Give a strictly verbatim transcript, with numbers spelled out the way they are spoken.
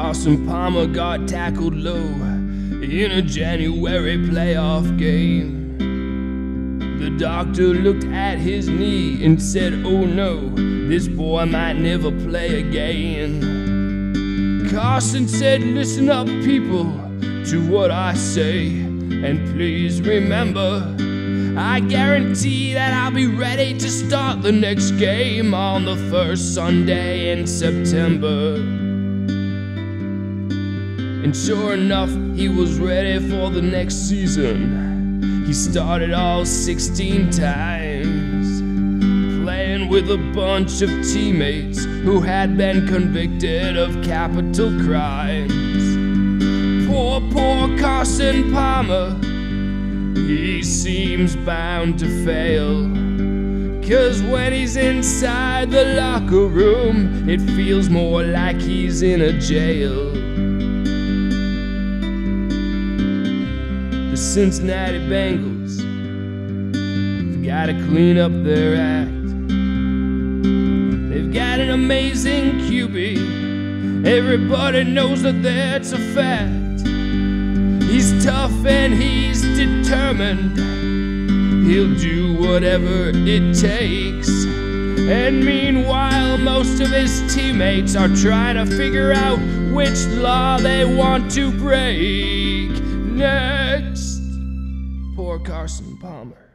Carson Palmer got tackled low in a January playoff game. The doctor looked at his knee and said, "Oh no, this boy might never play again." Carson said, "Listen up, people, to what I say, and please remember, I guarantee that I'll be ready to start the next game on the first Sunday in September." And sure enough, he was ready for the next season. He started all sixteen times, playing with a bunch of teammates who had been convicted of capital crimes. Poor, poor Carson Palmer, he seems bound to fail, 'cause when he's inside the locker room, it feels more like he's in a jail. The Cincinnati Bengals have gotta clean up their act. They've got an amazing Q B. Everybody knows that that's a fact. He's tough and he's determined. He'll do whatever it takes. And meanwhile, most of his teammates are trying to figure out which law they want to break next. Poor Carson Palmer.